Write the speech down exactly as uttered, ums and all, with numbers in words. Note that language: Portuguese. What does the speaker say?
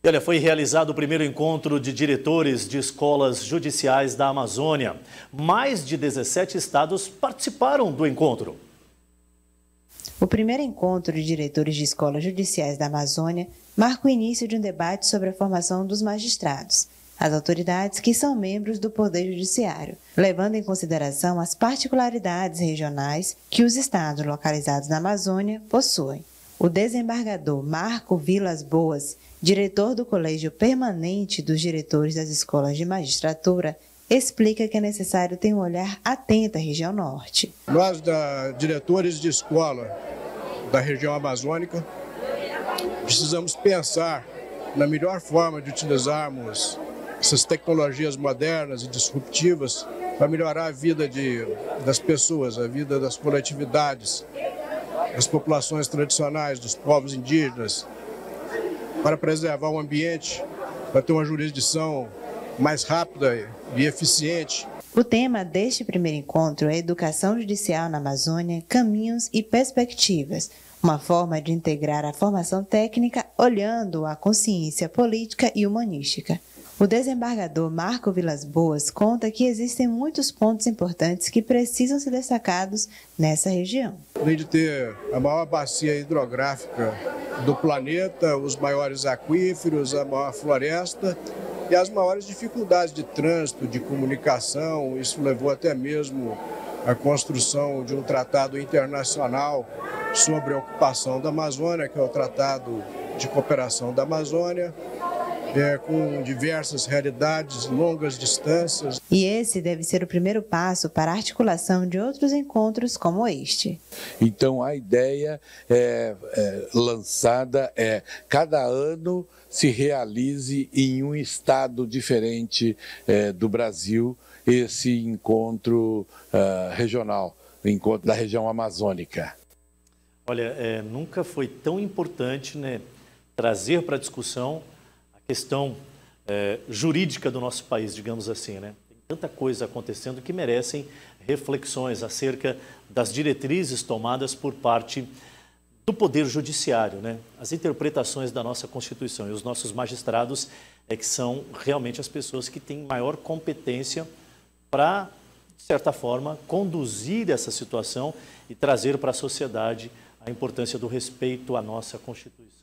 E olha, foi realizado o primeiro encontro de diretores de escolas judiciais da Amazônia. Mais de dezessete estados participaram do encontro. O primeiro encontro de diretores de escolas judiciais da Amazônia marca o início de um debate sobre a formação dos magistrados, as autoridades que são membros do Poder Judiciário, levando em consideração as particularidades regionais que os estados localizados na Amazônia possuem. O desembargador Marco Vilas Boas, diretor do Colégio Permanente dos Diretores das Escolas de Magistratura, explica que é necessário ter um olhar atento à região norte. Nós, da, diretores de escola da região amazônica, precisamos pensar na melhor forma de utilizarmos essas tecnologias modernas e disruptivas para melhorar a vida de, das pessoas, a vida das coletividades, das populações tradicionais, dos povos indígenas, para preservar o ambiente, para ter uma jurisdição mais rápida e eficiente. O tema deste primeiro encontro é Educação Judicial na Amazônia, Caminhos e Perspectivas, uma forma de integrar a formação técnica olhando a consciência política e humanística. O desembargador Marco Vilas Boas conta que existem muitos pontos importantes que precisam ser destacados nessa região. Além de ter a maior bacia hidrográfica do planeta, os maiores aquíferos, a maior floresta e as maiores dificuldades de trânsito, de comunicação, isso levou até mesmo à construção de um tratado internacional sobre a ocupação da Amazônia, que é o Tratado de Cooperação da Amazônia, É, com diversas realidades, longas distâncias. E esse deve ser o primeiro passo para a articulação de outros encontros como este. Então a ideia é, é, lançada é cada ano se realize em um estado diferente é, do Brasil esse encontro uh, regional, o encontro da região amazônica. Olha, é, nunca foi tão importante, né, trazer para a discussão questão é, jurídica do nosso país, digamos assim, né? Tem tanta coisa acontecendo que merecem reflexões acerca das diretrizes tomadas por parte do Poder Judiciário, né? As interpretações da nossa Constituição. E os nossos magistrados é que são realmente as pessoas que têm maior competência para, de certa forma, conduzir essa situação e trazer para a sociedade a importância do respeito à nossa Constituição.